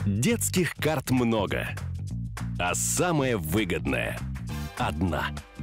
Детских карт много, а самое выгодное – одна.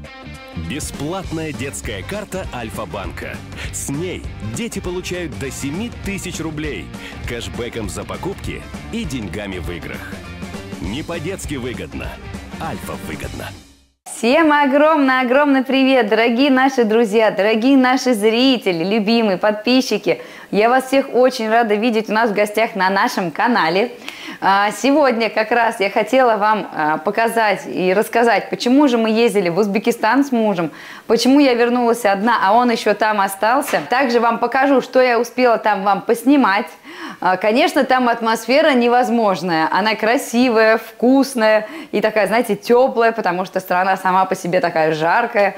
Бесплатная детская карта Альфа-банка. С ней дети получают до 7000 рублей, кэшбэком за покупки и деньгами в играх. Не по-детски выгодно. Альфа выгодно. Всем огромный привет, дорогие наши друзья, дорогие наши зрители, любимые подписчики. Я вас всех очень рада видеть у нас в гостях на нашем канале. Сегодня как раз я хотела вам показать и рассказать, почему же мы ездили в Узбекистан с мужем, почему я вернулась одна, а он еще там остался. Также вам покажу, что я успела там вам поснимать. Конечно, там атмосфера невозможная, она красивая, вкусная и такая, знаете, теплая, потому что страна сама по себе такая жаркая.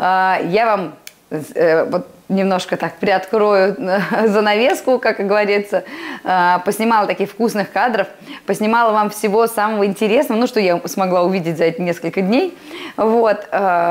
Я вам вот немножко так приоткрою занавеску, как говорится, поснимала таких вкусных кадров, поснимала вам всего самого интересного, ну, что я смогла увидеть за эти несколько дней. Вот,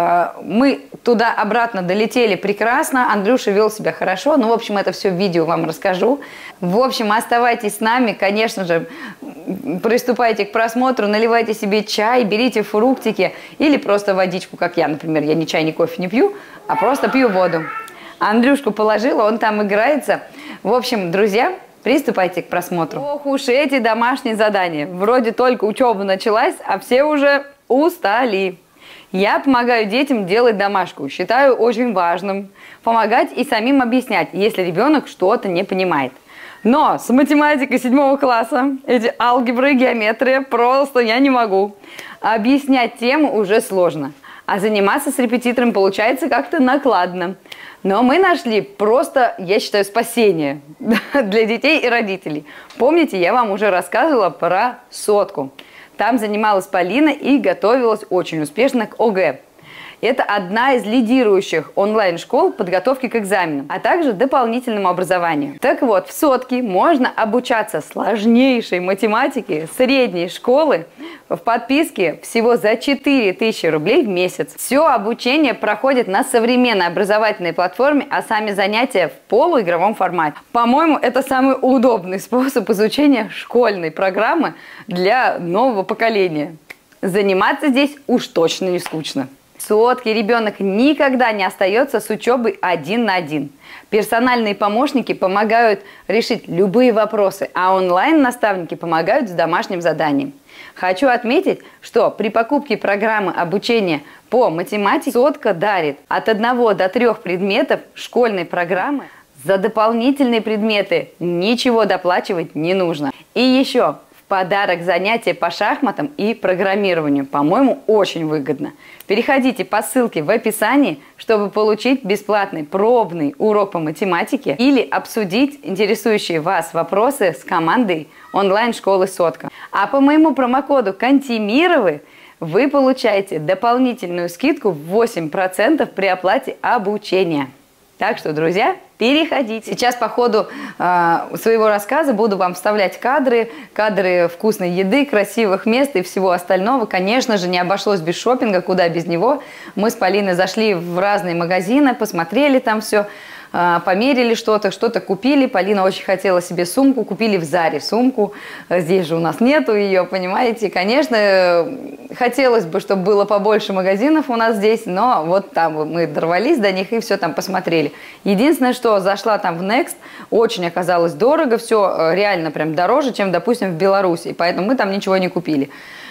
мы туда-обратно долетели прекрасно, Андрюша вел себя хорошо, ну, в общем, это все в видео вам расскажу. В общем, оставайтесь с нами, конечно же, приступайте к просмотру, наливайте себе чай, берите фруктики или просто водичку, как я, например, я ни чай, ни кофе не пью, а просто пью воду. Андрюшку положила, он там играется. В общем, друзья, приступайте к просмотру. Ох уж эти домашние задания. Вроде только учеба началась, а все уже устали. Я помогаю детям делать домашку. Считаю очень важным помогать и самим объяснять, если ребенок что-то не понимает. Но с математикой 7 класса, эти алгебры, геометрия, просто я не могу. Объяснять тему уже сложно. А заниматься с репетитором получается как-то накладно. Но мы нашли просто, я считаю, спасение для детей и родителей. Помните, я вам уже рассказывала про сотку. Там занималась Полина и готовилась очень успешно к ОГЭ. Это одна из лидирующих онлайн-школ подготовки к экзаменам, а также дополнительному образованию. Так вот, в сотке можно обучаться сложнейшей математике средней школы в подписке всего за 4000 рублей в месяц. Все обучение проходит на современной образовательной платформе, а сами занятия в полуигровом формате. По-моему, это самый удобный способ изучения школьной программы для нового поколения. Заниматься здесь уж точно не скучно. В сотке ребенок никогда не остается с учебой один на один. Персональные помощники помогают решить любые вопросы, а онлайн-наставники помогают с домашним заданием. Хочу отметить, что при покупке программы обучения по математике сотка дарит от 1 до 3 предметов школьной программы. За дополнительные предметы ничего доплачивать не нужно. И еще подарок занятия по шахматам и программированию. По-моему, очень выгодно. Переходите по ссылке в описании, чтобы получить бесплатный пробный урок по математике или обсудить интересующие вас вопросы с командой онлайн-школы «Сотка». А по моему промокоду «Кантимировы» вы получаете дополнительную скидку в 8% при оплате обучения. Так что, друзья, переходите. Сейчас по ходу своего рассказа буду вам вставлять кадры вкусной еды, красивых мест и всего остального. Конечно же, не обошлось без шопинга, куда без него. Мы с Полиной зашли в разные магазины, посмотрели там все, померили что-то купили. Полина очень хотела себе сумку, купили в Заре сумку. Здесь же у нас нету ее, понимаете. Конечно, хотелось бы, чтобы было побольше магазинов у нас здесь, но вот там мы дорвались до них и все там посмотрели. Единственное, что зашла там в Next, очень оказалось дорого, все реально прям дороже, чем, допустим, в Беларуси, поэтому мы там ничего не купили.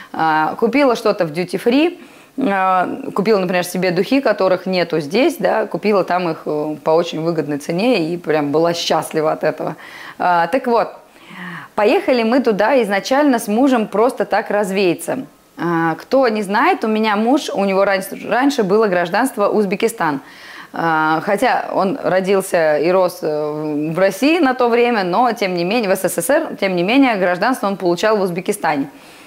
Купила что-то в Duty Free. Купила, например, себе духи, которых нету здесь, да, купила там их по очень выгодной цене и прям была счастлива от этого. Так вот, поехали мы туда изначально с мужем просто так развеяться. Кто не знает, у меня муж, у него раньше было гражданство Узбекистан. Хотя он родился и рос в России на то время, но тем не менее, в СССР, тем не менее, гражданство он получал в Узбекистане.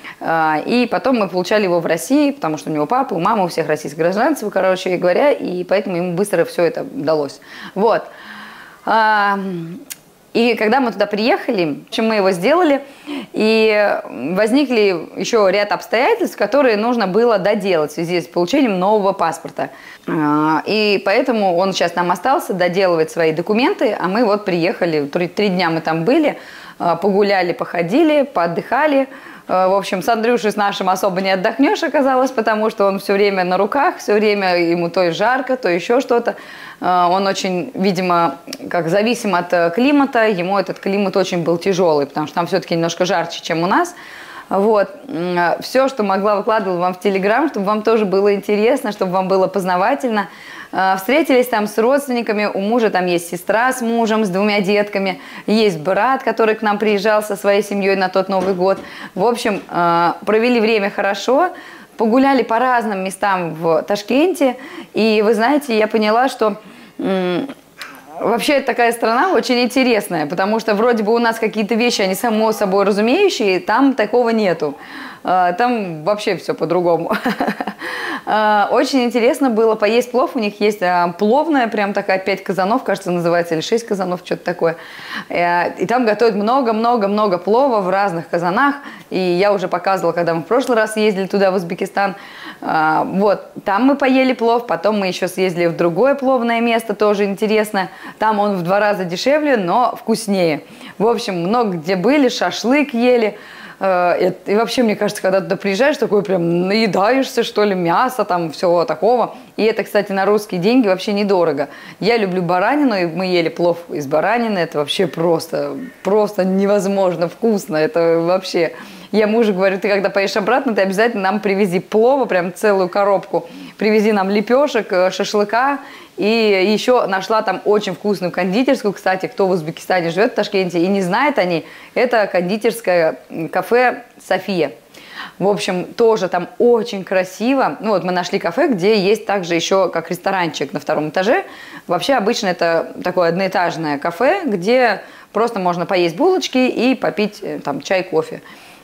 И потом мы получали его в России, потому что у него папа, у мамы, у всех российских гражданств, короче говоря, и поэтому ему быстро все это удалось. Вот. И когда мы туда приехали, в общем, мы его сделали, И возникли еще ряд обстоятельств, которые нужно было доделать в связи с получением нового паспорта. И поэтому он сейчас нам остался доделывать свои документы, а мы вот приехали, 3 дня мы там были, погуляли, походили, поотдыхали. В общем, с Андрюшей с нашим особо не отдохнешь, оказалось, потому что он все время на руках, все время ему то и жарко, то еще что-то. Он очень, видимо, как зависим от климата, ему этот климат очень был тяжелый, потому что там все-таки немножко жарче, чем у нас. Вот. Все, что могла, выкладывала вам в Телеграм, чтобы вам тоже было интересно, чтобы вам было познавательно. Встретились там с родственниками, у мужа там есть сестра с мужем, с 2 детками, есть брат, который к нам приезжал со своей семьей на тот Новый год. В общем, провели время хорошо, погуляли по разным местам в Ташкенте, и вы знаете, я поняла, что вообще это такая страна очень интересная, потому что вроде бы у нас какие-то вещи, они само собой разумеющие, там такого нету. Там вообще все по-другому. Очень интересно было поесть плов. У них есть пловная, прям такая 5 казанов, кажется, называется, или 6 казанов, что-то такое. И там готовят много-много-много плова в разных казанах. И я уже показывала, когда мы в прошлый раз ездили туда, в Узбекистан. Вот, там мы поели плов, потом мы еще съездили в другое пловное место, тоже интересное. Там он в 2 раза дешевле, но вкуснее. В общем, много где были, шашлык ели. И вообще, мне кажется, когда туда приезжаешь, такой прям наедаешься, что ли, мясо, там, всего такого. И это, кстати, на русские деньги вообще недорого. Я люблю баранину, и мы ели плов из баранины. Это вообще просто невозможно вкусно. Это вообще... Я мужу говорю, ты когда поедешь обратно, ты обязательно нам привези плова, прям целую коробку. Привези нам лепешек, шашлыка. И еще нашла там очень вкусную кондитерскую. Кстати, кто в Узбекистане живет, в Ташкенте, и не знает о ней, это кондитерское кафе «София». В общем, тоже там очень красиво. Ну вот мы нашли кафе, где есть также еще как ресторанчик на 2-м этаже. Вообще обычно это такое одноэтажное кафе, где просто можно поесть булочки и попить там чай, кофе.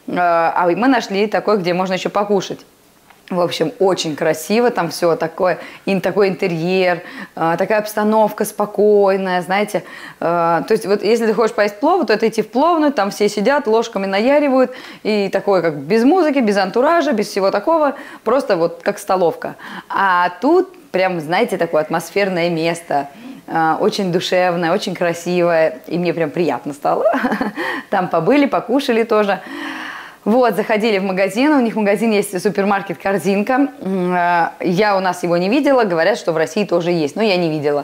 А мы нашли такое, где можно еще покушать. В общем, очень красиво, там все такое, такой интерьер, такая обстановка спокойная, знаете. То есть вот если ты хочешь поесть плов, то это идти в пловную, там все сидят, ложками наяривают, и такое как без музыки, без антуража, без всего такого, просто вот как столовка. А тут прям, знаете, такое атмосферное место, очень душевное, очень красивое, и мне прям приятно стало. Там побыли, покушали тоже. Вот, заходили в магазин, у них в магазине есть супермаркет «Корзинка». Я у нас его не видела, говорят, что в России тоже есть, но я не видела.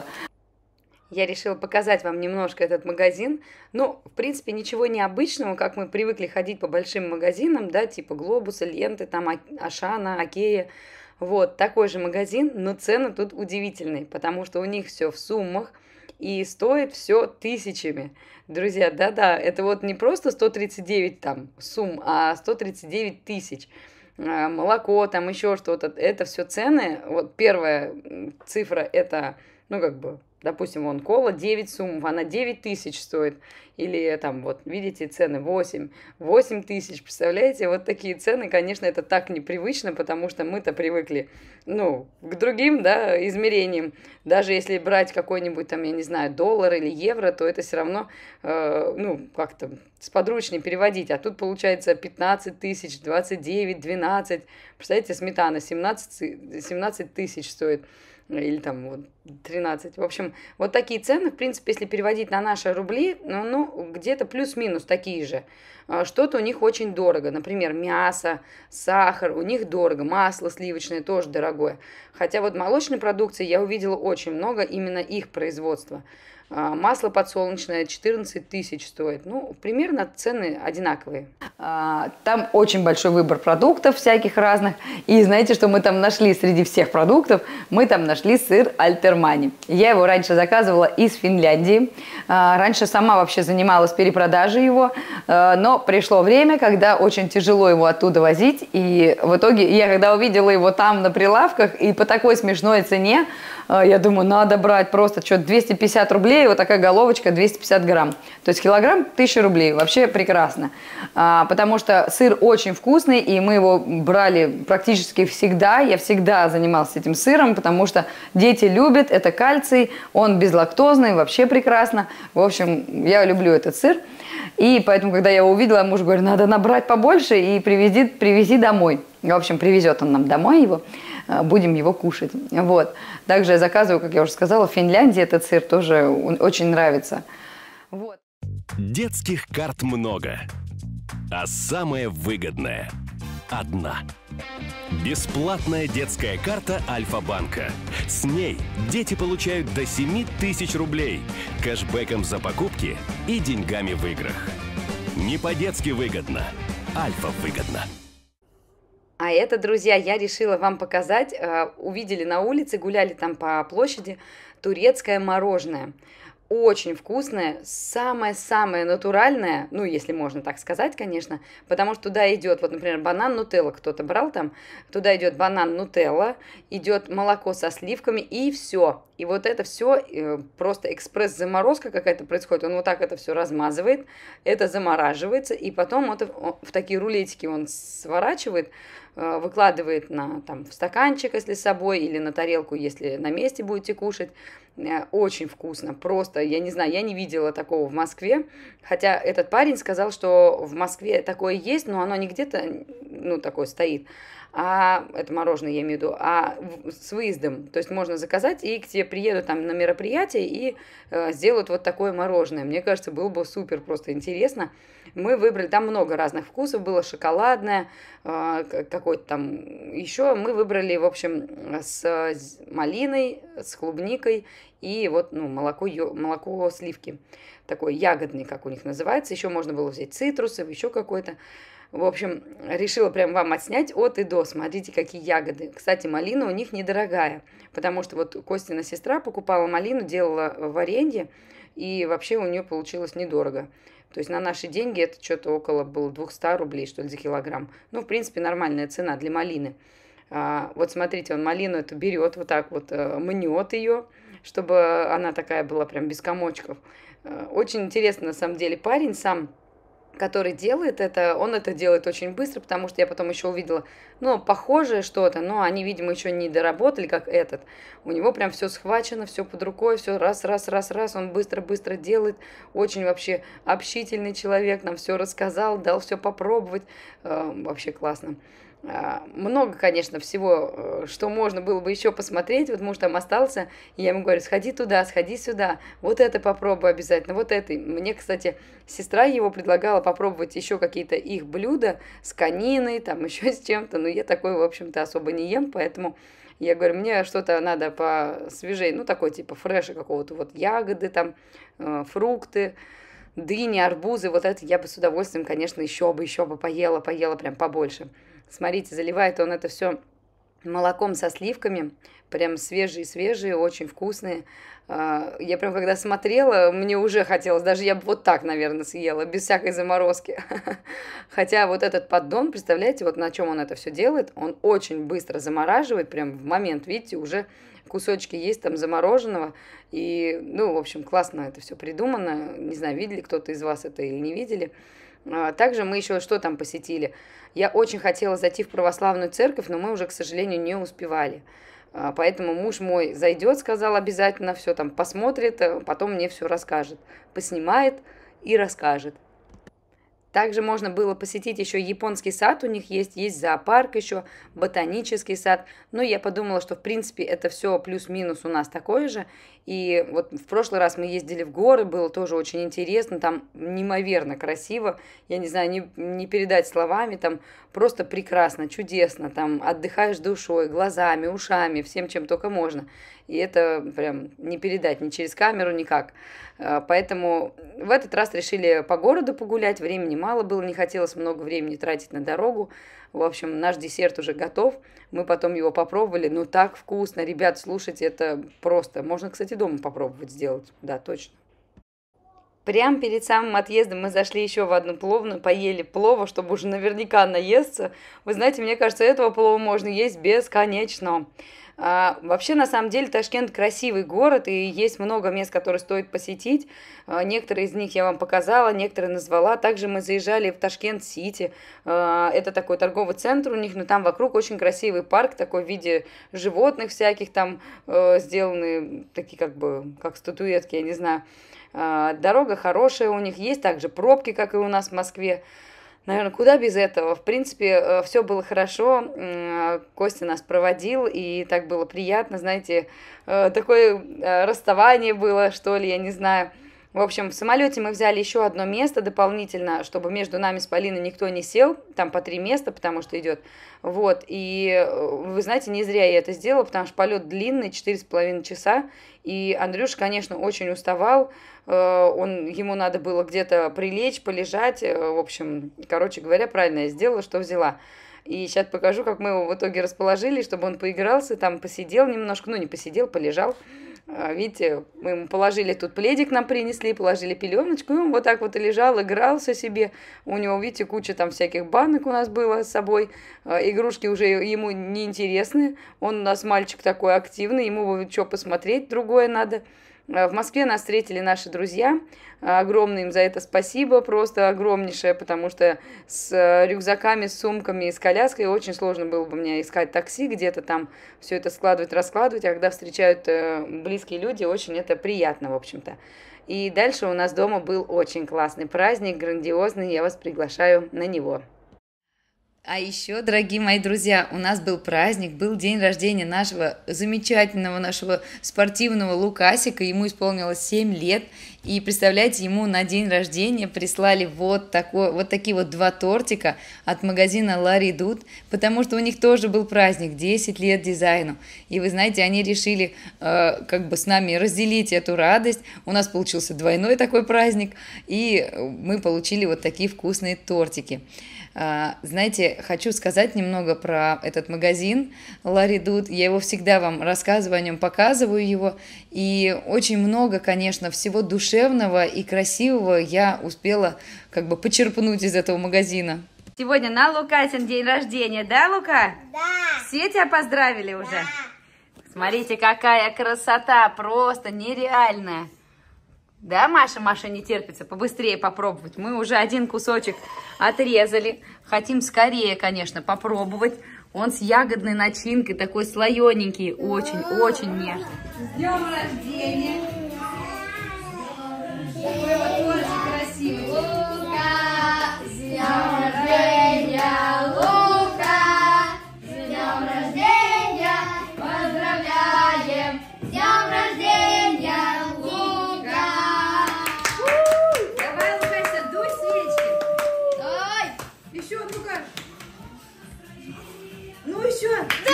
Я решила показать вам немножко этот магазин. Ну, в принципе, ничего необычного, как мы привыкли ходить по большим магазинам, да, типа Глобуса, Ленты, там Ашана, Окея. Вот, такой же магазин, но цены тут удивительные, потому что у них все в суммах и стоит все тысячами. Друзья, да-да, это вот не просто 139 там сумм, а 139 тысяч. Молоко, там еще что-то, это все цены. Вот первая цифра это, ну как бы, допустим, вон кола 9 сумм, она 9 тысяч стоит. Или там, вот, видите, цены 8 тысяч, представляете? Вот такие цены, конечно, это так непривычно, потому что мы-то привыкли, ну, к другим, да, измерениям. Даже если брать какой-нибудь там, я не знаю, доллар или евро, то это все равно, ну, как-то сподручнее переводить. А тут получается 15 тысяч, 29, 12. Представляете, сметана 17 тысяч стоит. Или там вот 13. В общем, вот такие цены, в принципе, если переводить на наши рубли, ну где-то плюс-минус такие же. Что-то у них очень дорого. Например, мясо, сахар, у них дорого. Масло сливочное тоже дорогое. Хотя вот молочной продукции я увидела очень много именно их производства. Масло подсолнечное 14 тысяч стоит. Ну, примерно цены одинаковые. Там очень большой выбор продуктов всяких разных. И знаете, что мы там нашли среди всех продуктов? Мы там нашли сыр Альтермани. Я его раньше заказывала из Финляндии. Раньше сама вообще занималась перепродажей его. Но пришло время, когда очень тяжело его оттуда возить. И в итоге я когда увидела его там на прилавках и по такой смешной цене, я думаю, надо брать просто что 250 рублей. рублей, вот такая головочка 250 грамм. То есть килограмм 1000 рублей, вообще прекрасно. Потому что сыр очень вкусный, и мы его брали практически всегда. Я всегда занималась этим сыром, потому что дети любят, это кальций, он безлактозный, вообще прекрасно. В общем, я люблю этот сыр. И поэтому, когда я его увидела, муж говорит, надо набрать побольше и привези домой. В общем, привезет он нам домой его, будем его кушать. Вот. Также я заказываю, как я уже сказала, в Финляндии этот сыр тоже очень нравится. Вот. Детских карт много, а самое выгодное – одна. Бесплатная детская карта Альфа-банка. С ней дети получают до 7000 рублей, кэшбэком за покупки и деньгами в играх. Не по-детски выгодно. Альфа выгодно. А это, друзья, я решила вам показать. Увидели на улице, гуляли там по площади, турецкое мороженое. Очень вкусное, самое-самое натуральное, ну, если можно так сказать, конечно, потому что туда идет, вот, например, банан нутелла, кто-то брал там, туда идет банан нутелла, идет молоко со сливками и все. И вот это все просто экспресс-заморозка какая-то происходит, он вот так это все размазывает, это замораживается, и потом это в такие рулетики он сворачивает, выкладывает в стаканчик, если с собой, или на тарелку, если на месте будете кушать. Очень вкусно, просто, я не знаю, я не видела такого в Москве, хотя этот парень сказал, что в Москве такое есть, но оно не где-то, ну, такое стоит, а это мороженое, я имею в виду, а с выездом, то есть можно заказать, и к тебе приедут там на мероприятие и сделают вот такое мороженое. Мне кажется, было бы супер просто интересно. Мы выбрали, там много разных вкусов было, шоколадное, какой-то там еще. Мы выбрали, в общем, с малиной, с клубникой и вот, ну, молоко сливки. Такой ягодный, как у них называется. Еще можно было взять цитрусов, еще какой-то. В общем, решила прям вам отснять от и до. Смотрите, какие ягоды. Кстати, малина у них недорогая, потому что вот Костина сестра покупала малину, делала варенье, и вообще у нее получилось недорого. То есть на наши деньги это что-то около было 200 рублей, что ли, за килограмм. Ну, в принципе, нормальная цена для малины. Вот смотрите, он малину эту берет, вот так вот мнет ее, чтобы она такая была прям без комочков. Очень интересно, на самом деле, парень сам, который делает это, он это делает очень быстро, потому что я потом еще увидела, ну, похожее что-то, но они, видимо, еще не доработали, как этот. У него прям все схвачено, все под рукой, все раз, он быстро-быстро делает. Очень вообще общительный человек, нам все рассказал, дал все попробовать. Вообще классно. Много, конечно, всего, что можно было бы еще посмотреть. Вот муж там остался, и я ему говорю, сходи туда, сходи сюда, вот это попробуй обязательно, вот это. Мне, кстати, сестра его предлагала попробовать еще какие-то их блюда с кониной, там еще с чем-то, но я такое, в общем-то, особо не ем, поэтому я говорю, мне что-то надо посвежее, ну, такой типа фреша какого-то, вот ягоды там, фрукты, дыни, арбузы, вот это я бы с удовольствием, конечно, еще бы поела прям побольше. Смотрите, заливает он это все молоком со сливками, прям свежие, очень вкусные. Я прям когда смотрела, мне уже хотелось, даже я бы вот так, наверное, съела, без всякой заморозки. Хотя вот этот поддон, представляете, вот на чем он это все делает, он очень быстро замораживает, прям в момент, видите, уже кусочки есть там замороженного, и, ну, в общем, классно это все придумано, не знаю, видели кто-то из вас это или не видели. Также мы еще что там посетили? Я очень хотела зайти в православную церковь, но мы уже, к сожалению, не успевали. Поэтому муж мой зайдет, сказал, обязательно все там посмотрит, потом мне все расскажет. Поснимает и расскажет. Также можно было посетить еще японский сад, у них есть зоопарк еще, ботанический сад. Но я подумала, что в принципе это все плюс-минус у нас такое же. И вот в прошлый раз мы ездили в горы, было тоже очень интересно, там неимоверно красиво, я не знаю, не передать словами, там просто прекрасно, чудесно, там отдыхаешь душой, глазами, ушами, всем, чем только можно. И это прям не передать ни через камеру, никак. Поэтому в этот раз решили по городу погулять, времени мало было, не хотелось много времени тратить на дорогу. В общем, наш десерт уже готов, мы потом его попробовали, ну так вкусно, ребят, слушайте, это просто, можно, кстати, дома попробовать сделать, да, точно. Прямо перед самым отъездом мы зашли еще в одну пловную, поели плова, чтобы уже наверняка наесться. Вы знаете, мне кажется, этого плова можно есть бесконечно. Вообще, на самом деле, Ташкент красивый город, и есть много мест, которые стоит посетить. Некоторые из них я вам показала, некоторые назвала. Также мы заезжали в Ташкент-Сити. Это такой торговый центр у них, но там вокруг очень красивый парк, такой в виде животных всяких, там сделаны такие как статуэтки, я не знаю. Дорога хорошая у них, есть также пробки, как и у нас в Москве. Наверное, куда без этого? В принципе, все было хорошо. Костя нас проводил, и так было приятно, знаете, такое расставание было, что ли, я не знаю. В общем, в самолете мы взяли еще одно место дополнительно, чтобы между нами с Полиной никто не сел, там по 3 места, потому что идет. Вот, и вы знаете, не зря я это сделала, потому что полет длинный, 4,5 часа, и Андрюша, конечно, очень уставал, ему надо было где-то прилечь, полежать, в общем, короче говоря, правильно я сделала, что взяла. И сейчас покажу, как мы его в итоге расположили, чтобы он поигрался, там посидел немножко, ну не посидел, полежал. Видите, мы ему положили тут пледик, нам принесли, положили пеленочку, и он вот так вот и лежал, игрался себе. У него, видите, куча там всяких банок у нас было с собой. Игрушки уже ему не интересны. Он у нас мальчик такой активный, ему что посмотреть другое надо. В Москве нас встретили наши друзья. Огромное им за это спасибо, просто огромнейшее, потому что с рюкзаками, с сумками, с коляской очень сложно было бы мне искать такси, где-то там все это складывать, раскладывать, а когда встречают близкие люди, очень это приятно, в общем-то. И дальше у нас дома был очень классный праздник, грандиозный, я вас приглашаю на него. А еще, дорогие мои друзья, у нас был праздник, был день рождения нашего замечательного, нашего спортивного Лукасика, ему исполнилось 7 лет, и представляете, ему на день рождения прислали вот такие вот 2 тортика от магазина Ларри Дуд, потому что у них тоже был праздник, 10 лет дизайну, и вы знаете, они решили с нами разделить эту радость, у нас получился двойной такой праздник, и мы получили вот такие вкусные тортики. Знаете, хочу сказать немного про этот магазин Ларри Дуд. Я его всегда вам рассказываю о нем, показываю его. И очень много, конечно, всего душевного и красивого я успела почерпнуть из этого магазина. Сегодня на Лукасин день рождения, да, Лука? Да. Все тебя поздравили уже? Да. Смотрите, какая красота, просто нереальная. Да, Маша не терпится побыстрее попробовать. Мы уже один кусочек отрезали. Хотим скорее, конечно, попробовать. Он с ягодной начинкой, такой слоененький, очень-очень нежный. С днем рождения! Какой вот тортик красивый. Лука, с днем рождения, Лука! С днем рождения! Поздравляем! С днем рождения, Лука! Давай, Лукася, дуй свечки. Давай. Еще, ну-ка. Ну еще. Да!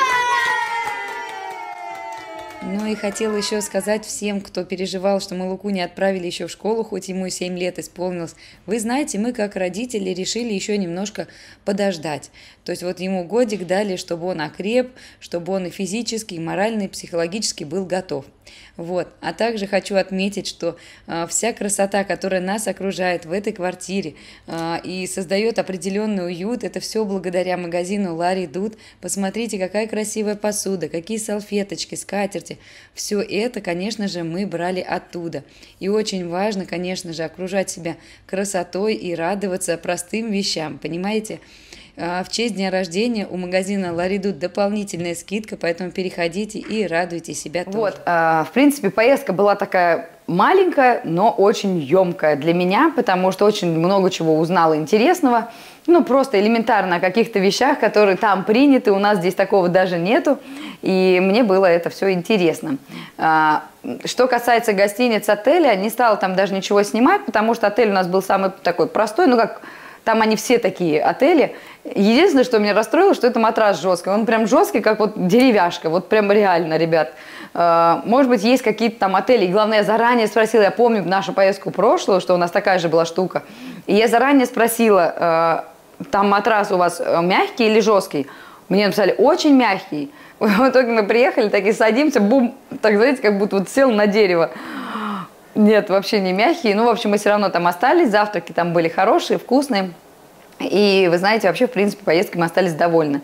Ну и хотела еще сказать всем, кто переживал, что мы Луку не отправили еще в школу, хоть ему 7 лет исполнилось. Вы знаете, мы как родители решили еще немножко подождать. То есть вот ему годик дали, чтобы он окреп, чтобы он и физически, и морально, и психологически был готов. Вот. А также хочу отметить, что вся красота, которая нас окружает в этой квартире и создает определенный уют, это все благодаря магазину Ларри Дуд. Посмотрите, какая красивая посуда, какие салфеточки, скатерти. Все это, конечно же, мы брали оттуда. И очень важно, конечно же, окружать себя красотой и радоваться простым вещам, понимаете? В честь дня рождения у магазина Ларри Дуд дополнительная скидка, поэтому переходите и радуйте себя тоже. Вот, в принципе, поездка была такая маленькая, но очень емкая для меня, потому что очень много чего узнала интересного. Ну, просто элементарно о каких-то вещах, которые там приняты, у нас здесь такого даже нету, и мне было это все интересно. Что касается гостиниц, отеля, не стала там даже ничего снимать, потому что отель у нас был самый такой простой, там они все такие отели. Единственное, что меня расстроило, что это матрас жесткий. Он прям жесткий, как вот деревяшка. Вот прям реально, ребят. Может быть, есть какие-то там отели. И главное, я заранее спросила, я помню нашу поездку прошлую, что у нас такая же была штука. И я заранее спросила, там матрас у вас мягкий или жесткий? Мне написали, очень мягкий. В итоге мы приехали, так и садимся, бум, так, знаете, как будто вот сел на дерево. Нет, вообще не мягкие. Ну, в общем, мы все равно там остались. Завтраки там были хорошие, вкусные. И, вы знаете, вообще, в принципе, поездкой мы остались довольны.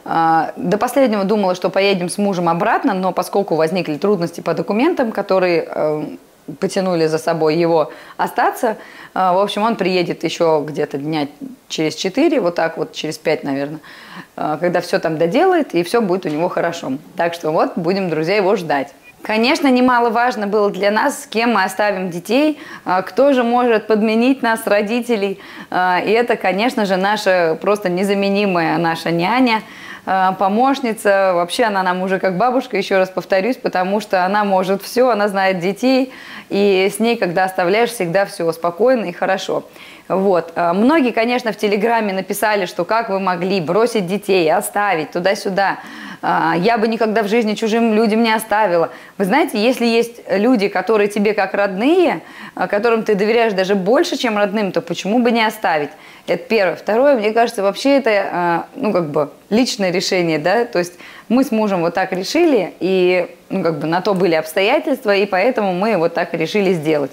До последнего думала, что поедем с мужем обратно, но поскольку возникли трудности по документам, которые потянули за собой его остаться, в общем, он приедет еще где-то дня через 4, вот так вот, через 5, наверное, когда все там доделает, и все будет у него хорошо. Так что вот, будем, друзья, его ждать. Конечно, немаловажно было для нас, с кем мы оставим детей, кто же может подменить нас, родителей. И это, конечно же, наша просто незаменимая наша няня, помощница. Вообще она нам уже как бабушка, еще раз повторюсь, потому что она может все, она знает детей, и с ней, когда оставляешь, всегда все спокойно и хорошо. Вот. Многие, конечно, в Телеграме написали, что как вы могли бросить детей, оставить туда-сюда. Я бы никогда в жизни чужим людям не оставила. Вы знаете, если есть люди, которые тебе как родные, которым ты доверяешь даже больше, чем родным, то почему бы не оставить? Это первое. Второе, мне кажется, вообще это, ну, как бы личное решение, да, то есть мы с мужем вот так решили, и, ну, как бы на то были обстоятельства, и поэтому мы вот так решили сделать.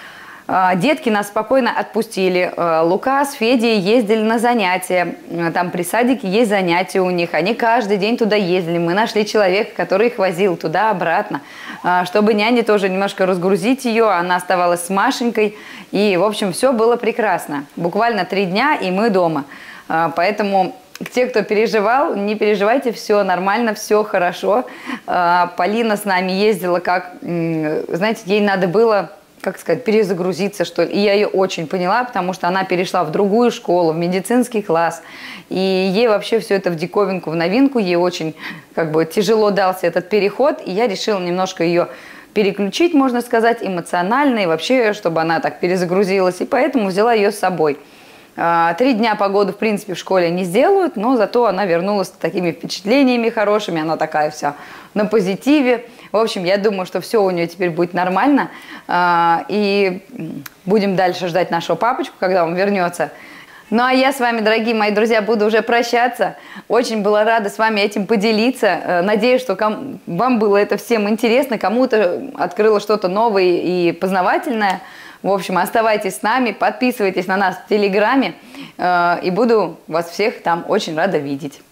Детки нас спокойно отпустили. Лука с Федей ездили на занятия. Там при садике есть занятия у них. Они каждый день туда ездили. Мы нашли человека, который их возил туда-обратно. Чтобы няне тоже немножко разгрузить ее, она оставалась с Машенькой. И, в общем, все было прекрасно. Буквально 3 дня, и мы дома. Поэтому те, кто переживал, не переживайте, все нормально, все хорошо. Полина с нами ездила, как, знаете, ей надо было, как сказать, перезагрузиться, что ли. И я ее очень поняла, потому что она перешла в другую школу, в медицинский класс. И ей вообще все это в диковинку, в новинку. Ей очень, как бы, тяжело дался этот переход. И я решила немножко ее переключить, можно сказать, эмоционально. И вообще, чтобы она так перезагрузилась. И поэтому взяла ее с собой. 3 дня погоду, в принципе, в школе не сделают, но зато она вернулась с такими впечатлениями хорошими. Она такая вся на позитиве. В общем, я думаю, что все у нее теперь будет нормально. И будем дальше ждать нашего папочку, когда он вернется. Ну, а я с вами, дорогие мои друзья, буду уже прощаться. Очень была рада с вами этим поделиться. Надеюсь, что вам было это всем интересно, кому-то открыло что-то новое и познавательное. В общем, оставайтесь с нами, подписывайтесь на нас в Телеграме. И буду вас всех там очень рада видеть.